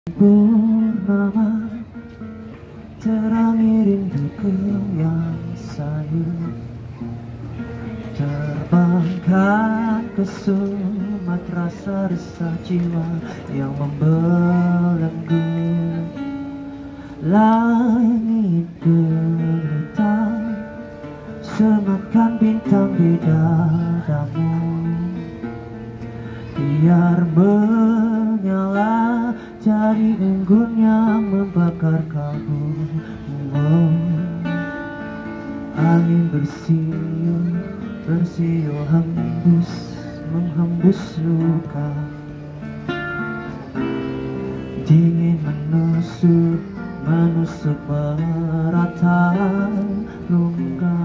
Purnama terangi rinduku yang sayu, terbangkan ke Sumatera resah jiwa yang membelenggu. Langit gelita sematkan bintang di dadamu, biar menyala jadi unggun yang membakar kalbumu. Angin bersiul menghembus luka, dingin menusuk merata luka.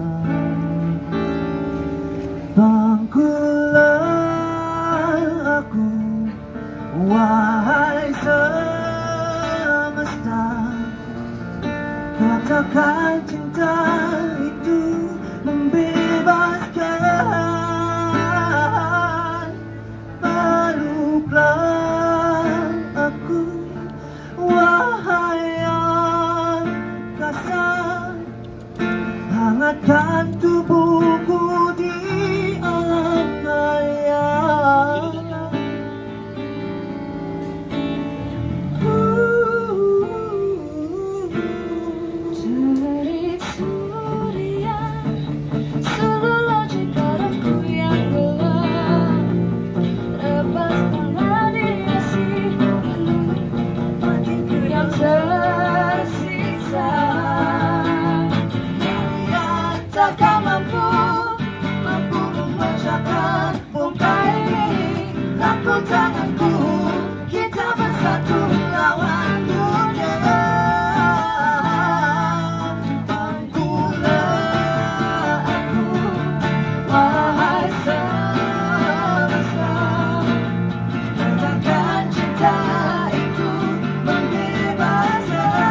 Bangkulah aku, wahai semesta, katakan cinta itu membebaskan. Peluklah aku, wahai angkasa, hangatkan tubuhku di alam maya. Takkan mampu memecahkan bongkar ini. Rangkul tanganku, kita bersatu lawan dunia. Bangkulah aku, wahai semesta, katakan cinta itu membebaskan.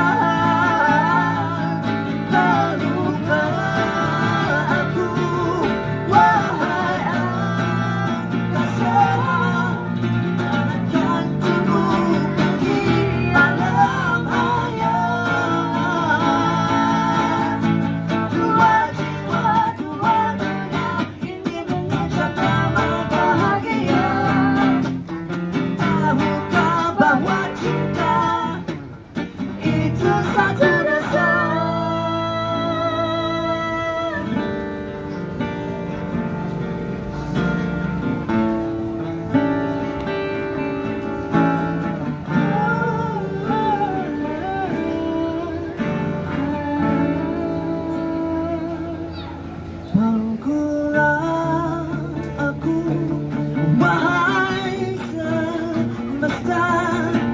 Bangkulah aku, wahai semesta,